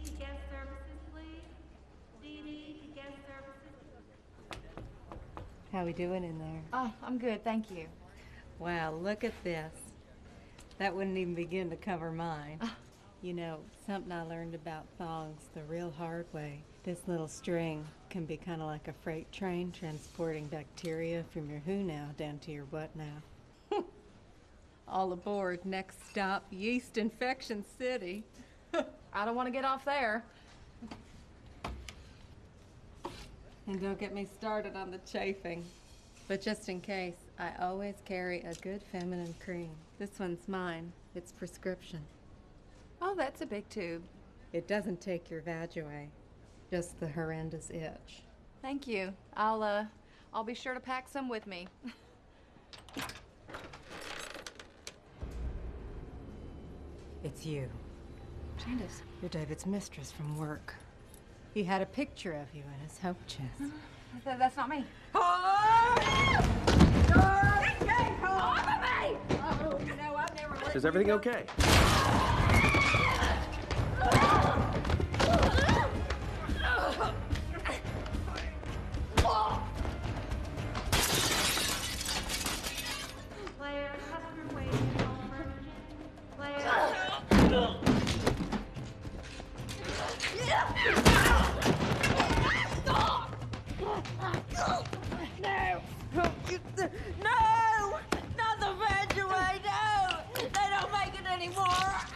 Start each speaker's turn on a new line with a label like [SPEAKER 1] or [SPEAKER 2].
[SPEAKER 1] to guest services, please. DD to guest services.
[SPEAKER 2] How we doing in there?
[SPEAKER 3] Oh, I'm good, thank you.
[SPEAKER 2] Wow, look at this. That wouldn't even begin to cover mine. You know, something I learned about thongs the real hard way. This little string can be kind of like a freight train transporting bacteria from your who now down to your what now. All aboard, next stop, Yeast Infection City.
[SPEAKER 3] I don't want to get off there.
[SPEAKER 2] And don't get me started on the chafing. But just in case, I always carry a good feminine cream. This one's mine. It's prescription.
[SPEAKER 3] Oh, that's a big tube.
[SPEAKER 2] It doesn't take your vag away, just the horrendous itch.
[SPEAKER 3] Thank you. I'll be sure to pack some with me.
[SPEAKER 2] It's you.
[SPEAKER 3] Candace.
[SPEAKER 2] You're David's mistress from work. He had a picture of you in his hope chest.
[SPEAKER 3] That's not me.
[SPEAKER 4] Is everything okay?
[SPEAKER 1] Claire, customer waiting. Call emergency. Claire.
[SPEAKER 5] No! Not the veg away, no! They don't make it anymore!